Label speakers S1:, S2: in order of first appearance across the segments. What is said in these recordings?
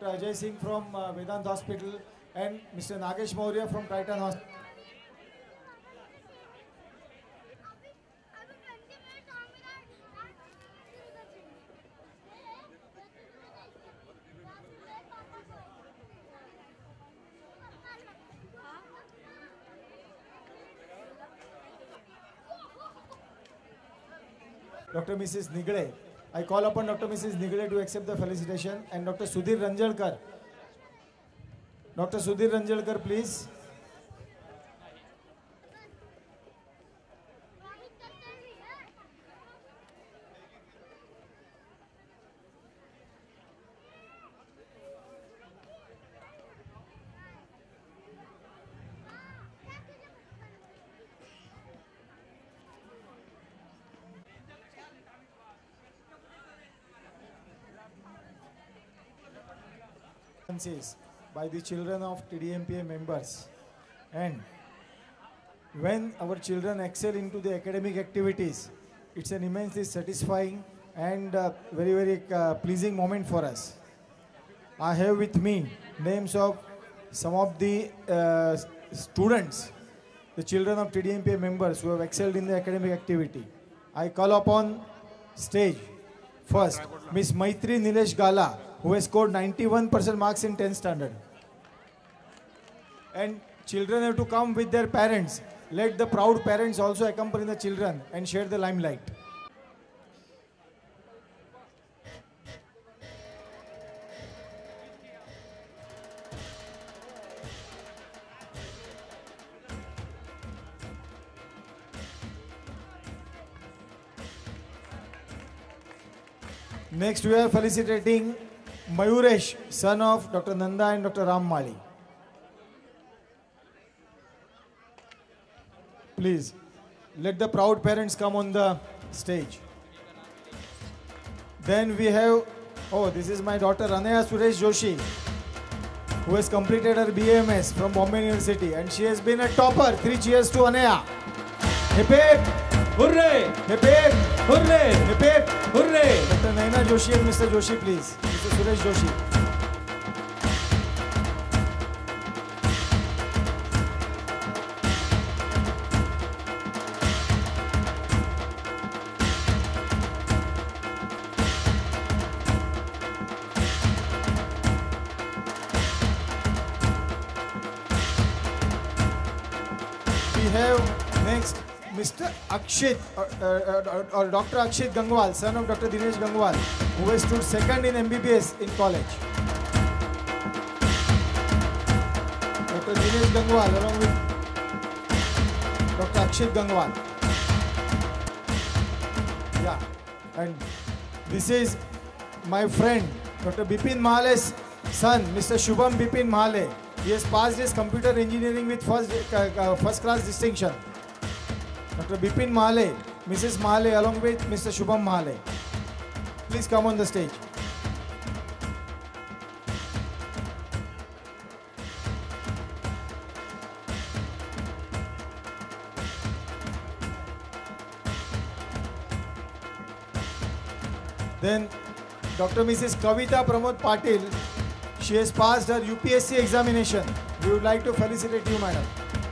S1: Ajay Singh from Vedant Hospital and Mr. Nagesh Maurya from Triton Hospital. Dr. Mrs. Nigde. I call upon Dr. Mrs. Nigde to accept the felicitation, and Dr. Sudhir Ranjalkar. Dr. Sudhir Ranjalkar, please. By the children of TDMPA members, and when our children excel into the academic activities, it's an immensely satisfying and very pleasing moment for us. I have with me names of some of the students, the children of TDMPA members who have excelled in the academic activity. I call upon stage first Miss Maitri Nilesh Gala, who has scored 91% marks in 10th standard. And children have to come with their parents. Let the proud parents also accompany the children and share the limelight. Next we are felicitating Mayuresh, son of Dr. Nanda and Dr. Ram Mali. Please, let the proud parents come on the stage. Then we have, oh, this is my daughter Anaya Suresh Joshi, who has completed her BAMS from Bombay University, and she has been a topper. 3 cheers to Anaya. Hip hip, hooray! Hip hip, hooray! Hip hip, hooray! Dr. Naina Joshi and Mr. Joshi, please. Mr. Suresh Joshi. We have next Mr. Akshit or Dr. Akshit Gangwal, son of Dr. Dinesh Gangwal, who has stood second in MBBS in college. Dr. Dinesh Gangwal along with Dr. Akshit Gangwal. Yeah, and this is my friend Dr. Bipin Mahale's son, Mr. Shubham Bipin Mahale. He has passed his computer engineering with first class distinction. Dr. Bipin Mahale, Mrs. Mahale along with Mr. Shubham Mahale. Please come on the stage. Then Dr. Mrs. Kavita Pramod Patil, she has passed her UPSC examination. We would like to felicitate you, madam.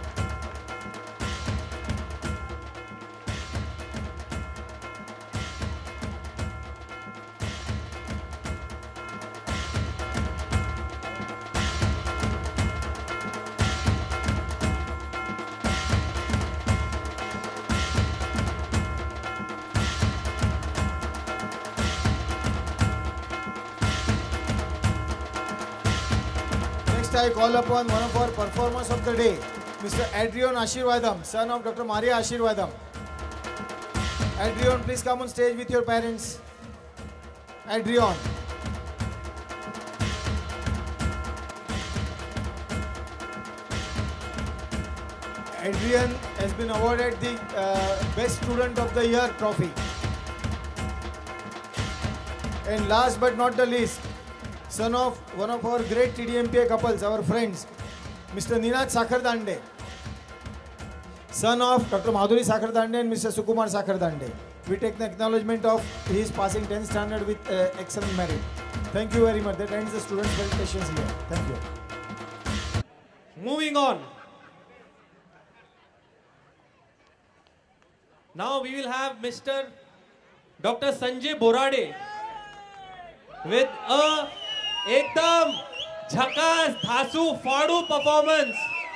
S1: I call upon one of our performers of the day, Mr. Adrian Ashirvadam, son of Dr. Maria Ashirvadam. Adrian, please come on stage with your parents. Adrian. Adrian has been awarded the Best Student of the Year trophy. And last but not the least, son of one of our great TDMPA couples, our friends, Mr. Ninad Sakhardande, son of Dr. Madhuri Sakhardande and Mr. Sukumar Sakhardande. We take the acknowledgement of his passing 10th standard with excellent merit. Thank you very much. That ends the student presentations here. Thank you.
S2: Moving on. Now we will have Mr. Dr. Sanjay Borade with a ekdam jhakas dhasu fadu performance.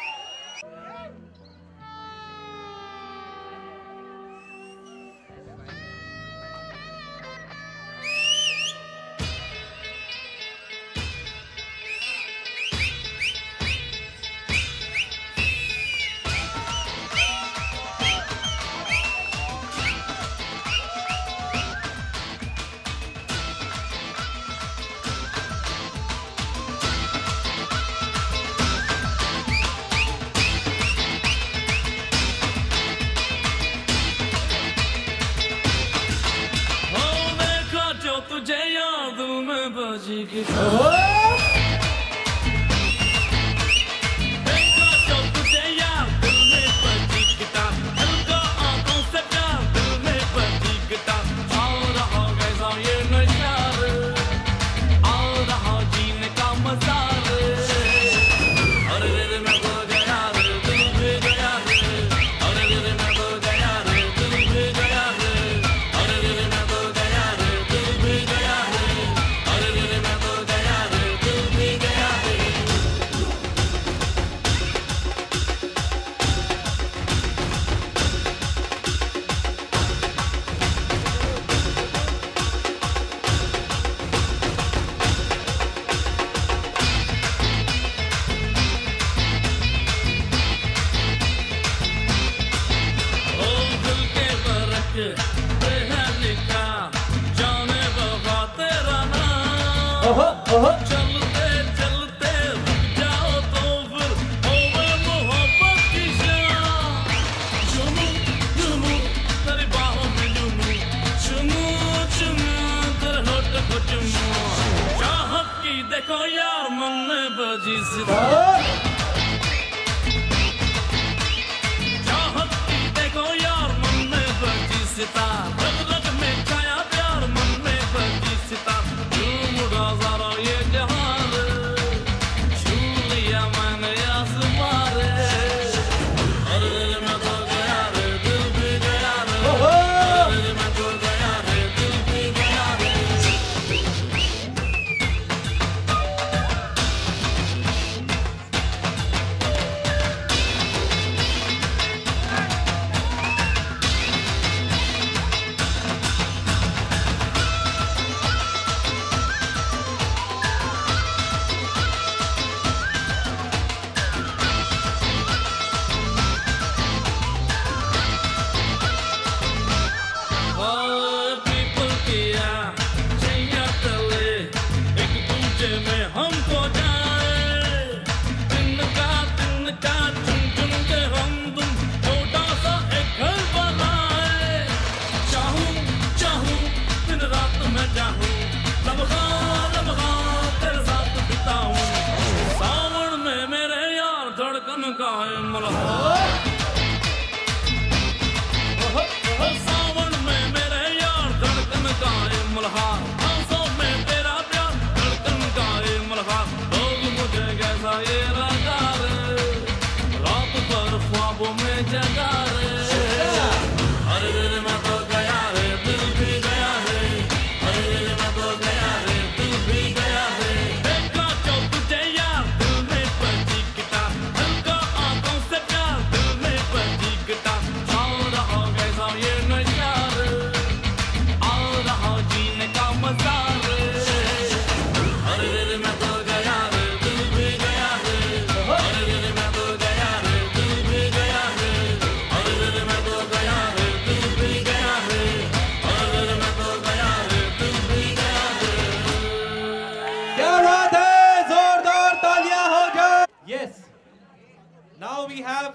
S2: Now we have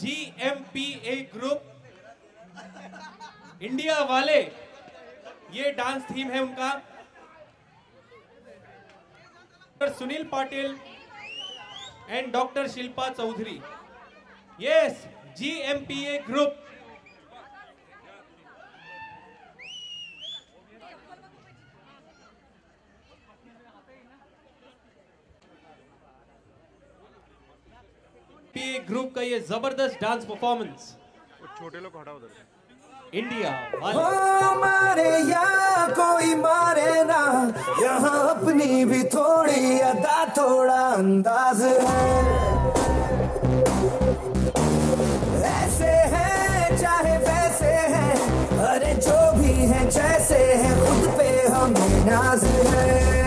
S2: GMPA group India वाले, ये dance theme है उनका। Sunil Patil and doctor Shilpa Chaudhary. Yes, GMPA group. Group का ये जबरदस्त dance performance.
S3: छोटे लोग हटाओ उधर।
S2: इंडिया
S4: मारे या कोई मारे ना, यहाँ अपनी भी थोड़ी अदा थोड़ा अंदाज है। ऐसे हैं चाहे वैसे हैं, अरे जो भी हैं जैसे हैं, खुद पे हमें नाज है।